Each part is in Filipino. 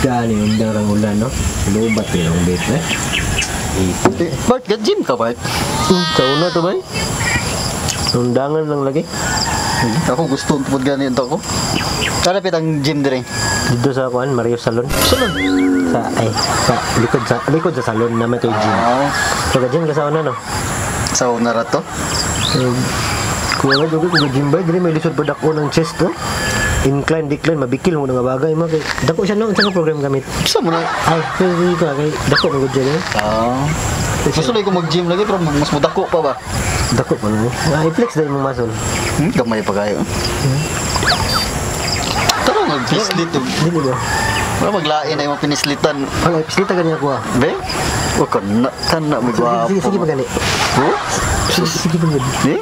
Gani undang rang ulan no. Lubat yung bait eh. Bart, gym ka Bart? Sa una to bay. Undangan lang lagi. Ako gusto pud ganito ako. Kalapit ang gym dire. Dito sa kuan Mario Salon. Salon. Sa likod sa salon naman to gym. So gym ka sa una no. Sa una ra to. Kuha nga juga kung gym bay dire may lisod pa dako ng chest to. Incline, decline, mabikil mo nga bagay mo kay dako siya no sa program gamit. Sa mo na? Ay, pwede ko kay dako mo gud dyan. Masuloy ko mag-gym lagi pero mas mudako pa ba? Dako pa no. Ay, flex dai mo muscle. Gamay pa kayo. Tara mag-pislit to. Dili ba? Wala maglain ay mga pinislitan. Ay, pislita ganyan ko ah. Be? O ka na, may gwapo. Sige pa gani. Sige pa gani.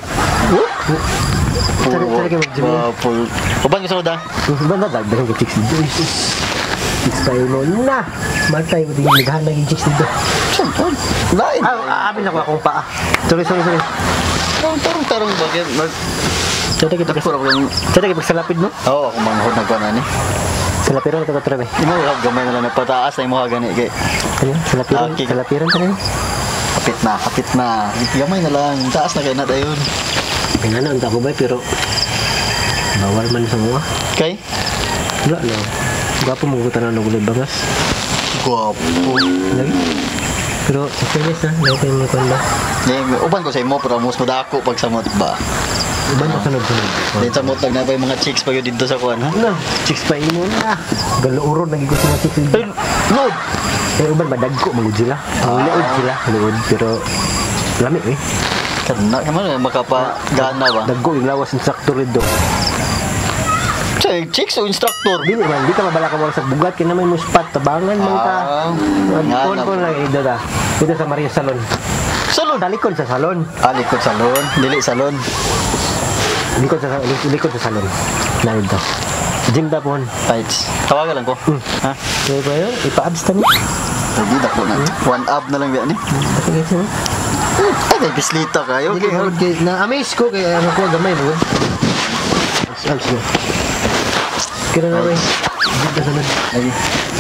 Tara kayo mag-gym. Uban ka sa uda? Ba na dagdagan ka chicks dito. Chicks tayo mo na. Matay mo din naghanap yung chicks dito. Lain. Amin ako akong paa. Sorry. Tarong bagay. Sada kita pagsalapid mo? Oo, ako manghod na gana ni. Salapiran ito katrabe. Imo gamay na lang napataas na imo gani kay. Ano? Salapiran ta na. Kapit na. Gamay na lang. Taas na kay na dayon. Pinana unta ko ba pero bawal man sa mga. Kay? Wala lang. Gwapo mo ko tanan ng gulay bangas. Gwapo. Lagi. Pero serious na, lagi mo ko ba? Uban ko sa imo pero mas madako pag samot ba. Uban ko sunod. Din sa motag na pa yung mga chicks pa yun dito sa kuan ha. Na, chicks pa imo na. Galuuron lagi ko sa mga chicks. Load. Uban madagko magud sila. Luod sila, luod pero lami eh. Kana kaman makapagana ba? Dagko yung lawas instructor dito. Sa chicks o instructor? Dili man, di ka mabala ka mo sa bugat kaya naman mo spot tabangan man ka. Kon lang ito da. Dito sa Maria Salon. Salon? Likod sa salon. Likod salon. Dili salon. Likod sa salon. Na ito. Gym da po. Fights. Tawagan lang ko. Ha? Kaya ba yun? Ipa-abs ta ni? Hindi da po na. One ab na lang yan eh. Sige siya. Ay, bislita kayo. Na-amaze ko kaya ano ko gamay mo. Abs mo. Kira na ba? Dito sa salon. Lagi.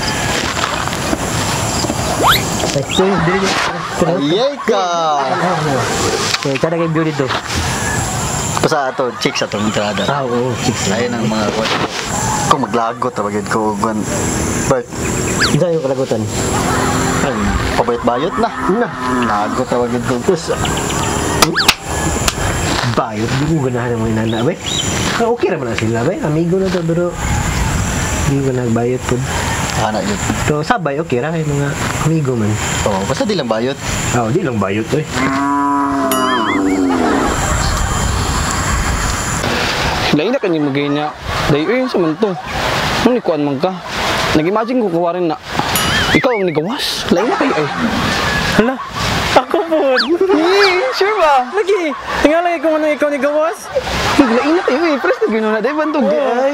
Ay, so yun. Dili niya. Ayay ka! Okay, kada kayo view dito. Basta ito, chicks atong entrada. Oo, chicks. Ayun ang mga kwan. Kung maglagot, tawagin ko. Bert. Hindi yung kalagutan. Ay, pabayot-bayot na. Lagot, tawagin ko. Tapos, bayot, di mo ganahan ng mga inana, ba? Okay naman na sila, ba? Amigo na to, pero di ko nagbayot po. Anak yun. So, sabay, okay ra, mga amigo man. Oo, basta di lang bayot. Oo, di lang bayot, eh. Lain na kanya magay niya. Dahil sa man to. Nung nikuan man ka. Nag-imagine ko kawarin na ikaw ang nigawas. Lain na kayo ay. Hala, ako po. Sure ba? Lagi, tingala ko man ikaw nigawas. Lain na kayo eh. Pero sa gano'n na. Dahil bantog di ay.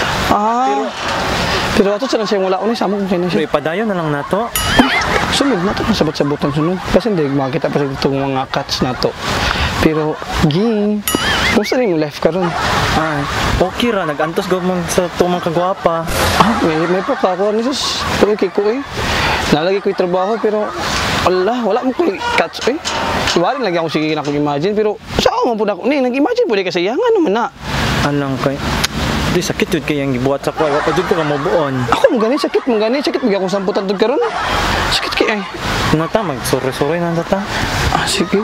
Pero ato siya wala ko na sama kung sino siya. Ipadayon na lang nato. Sunod na ito. Nasabot-sabotan sunod. Kasi hindi makita pa sa itong mga cuts na to. Pero, ging. Kumusta rin yung life ka ron? Ay, okay ra, nag-antos gawin sa tumang kagwapa. May pa ako. Nisus, pero kiko eh. Nalagi ko yung trabaho pero wala mo ko cuts eh. Iwarin lagi ako sige na akong imagine pero saan mo po na ako? Nag-imagine po di kasi yangan naman na. Alang kay, di sakit yun kayang gibuhat sa kuwa. Wapa dyan ko ka mabuon. Ako mong gani, sakit bigyan akong samputan doon karon. Sakit kaya eh. Nata, mag-sorry na nata. Sige.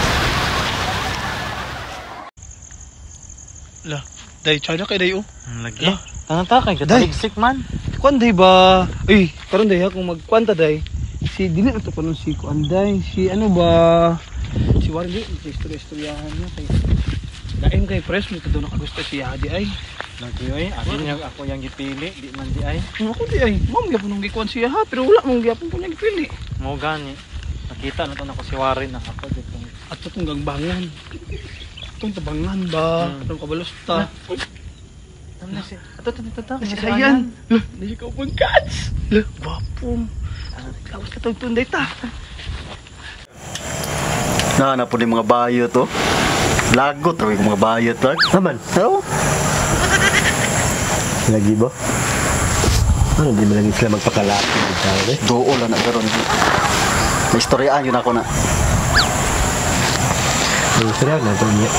Lah, day chada kay day oh. Lagi. Tanata kay kataligsik man. Kuan day ba? Uy, karon day akong magkwanta day. Si dili na to karon si kuan day. Si ano ba? Si Warli, istoryahan niya kay. Lain kay press mo to nakagusto si Adi ay. Lagi oy, ako yang gipili, di man di ay. Ako di ay, ma'am gyapon nang gikuan siya ha, pero wala mong gyapon ko niya gipili. Mo gani. Nakita na to nako si Warin na ako dito. At itong gangbangan. Itong tabangan ba? Itong kabalusta. Tama si. Ato. Si Sayan. Lah, hindi ka pang cats. Lah, wapong. Kawas ka itong tunday ta. Na po yung mga bayo to. Lagot rin yung mga bayo to. Aman. Oo. Lagi ba? Ano, di mo lagi sila magpakalapit ng tao eh. Doon lang na karon. May istoryaan yun ako na. Ang sarap na ito niya.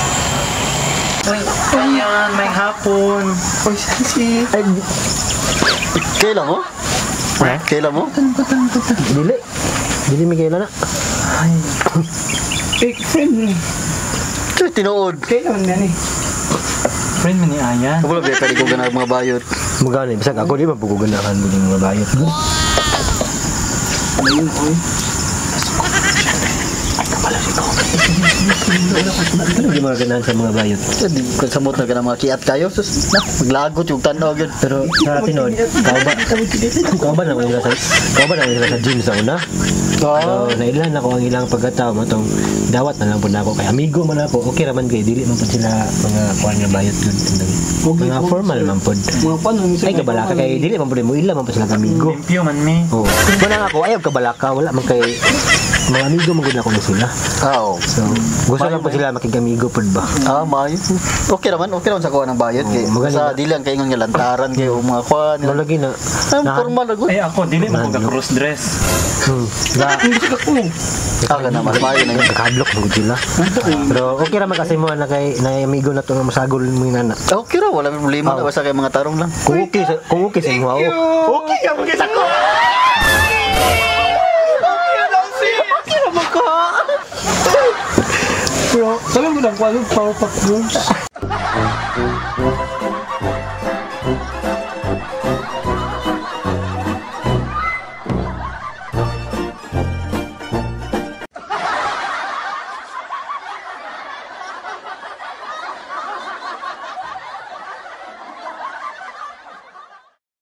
Ayan, may hapon. Uy, si... Kailan mo? Kailan mo? Dili. Dili may kailan na. Eh, friend ni. Tinuod. Kailan yan eh? Friend mo ni Ayan. Wala ba kaya ko ganag mga bayot? Magani, bisag ako di mapuguganahan mo ng mga bayot. Ayun, oy. Ano di mga ganahan sa mga bayot? Kung samot na ka ng mga kiat kayo, sus, na, maglagot yung tanaw yun. Pero sa atin noon, kau ba naman nila sa gym sa una? So, nailan ako ang ilang pagkatao mo tong dawat na lang po na ako. Kay amigo man ako, okay raman kay dili man po sila mga kuan nga bayot yun. Mga formal man po. Mga paano? Ay kabalaka kay dili man po mo ila man po sila amigo. Limpyo man mi. Oh, wala nga ako ayaw kabalaka, wala man kay mga amigo man gud ako na sila. Oo. So, gusto lang po sila makigamigo po ba? Mayo. Okay naman sa kuha ng bayot. Kay, magaling sa dili ang kaingon nga lantaran kayo mga kuha nila. Lagi na. Ang formal na gud. Ay ako, dili mo ko cross dress. Aga naman, mayo na yun. Nakadlock mo sila. Pero okay raman kasi mo na kay na amigo na to nga masagol mo nana. Okay ra, wala may problema na basta kay mga tarong lang. Kung okay sa inyo, okay ka mo sa ko. Pero, sabi mo lang, power pack yun.